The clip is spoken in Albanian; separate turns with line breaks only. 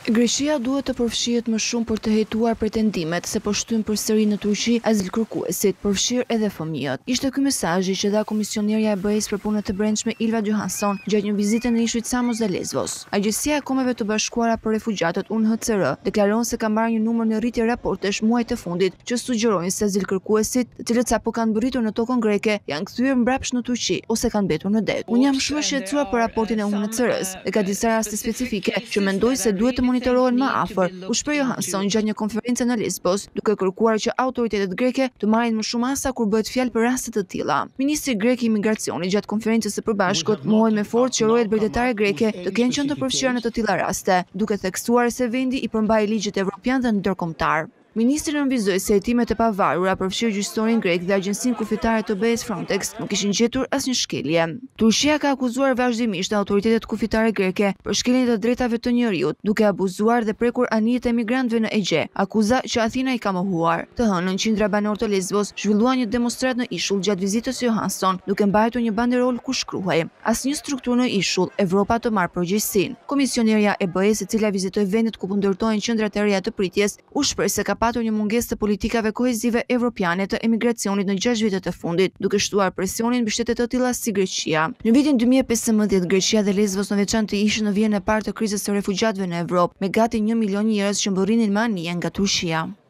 Greqia duhet të përfshihet më shumë për të hetuar pretendimet se po shtyn përsëri në Turqi azilkërkuesit, përfshirë edhe fëmijët. Ishte ky mesazhi që dha komisionerja e BE-s për punët e brendshme Ylva Johansson gjatë një vizite në ishujt Samos dhe Lesvos. Agjencia e Kombeve të Bashkuara për Refugjatët UNHCR deklaron se ka marrë një numër në rritje raportesh muajt të fundit që sugjerojnë se azilkërkuesit, të cilët sapo kanë mbërritur në tokën greke, janë kthyer mbrapsht në Turqi ose kanë mbetur në det. Unë jam shumë e shqetësuar për raportin e UNHCR-s dhe ka disa raste specifike që mendoj se duhet të monitorohen më afër, u shpreh Johansson gjatë një konferencë në Lesbos, duke kërkuar që autoritetet greke të marrin më shumë asa kur bëhet fjalë për raste të tilla. Ministri grek i imigracionit gjatë konferencës së përbashkët mohoi me fortë që rojet bregdetare greke të kenë qenë të përfshira në të tilla raste, duke theksuar se vendi i përmbajë ligjet evropian dhe ndërkombëtar. Ministri nënvizoi se hetimet e pavarura përfshirë gjyqësorin grek dhe agjencinë kufitare të BE-s Frontex nuk kishin gjetur asnjë shkelje. Turqia ka akuzuar vazhdimisht autoritetet kufitare greke për shkeljen e të drejtave të njerëzit, duke abuzuar dhe prekur anijet e emigrantëve në Egje, akuza që Athina i ka mohuar. Të hënën qindra banor të Lesbos zhvilluan një demonstrat në ishull gjatë vizitës së Johansson, duke mbajtur një banderol ku shkruhej: "Asnjë strukturë në ishull, Evropa të marr përgjegjësinë." Komisionerja e BE-s, e cila vizitoi vendet ku po ndërtohen qendrat e reja të pritjes, u shpreh se ka patur një mungesë të politikave kohezive evropiane të emigracionit në 6 vitet e fundit, duke shtuar presionin mbi shtete të tilla si Greqia. Në vitin 2015, Greqia dhe Lesvos në veçantë ishin në vijën e parë të krizës së refugjatëve në Evropë, me gati 1 milion njerëz që mbërrinin me anije nga Turqia.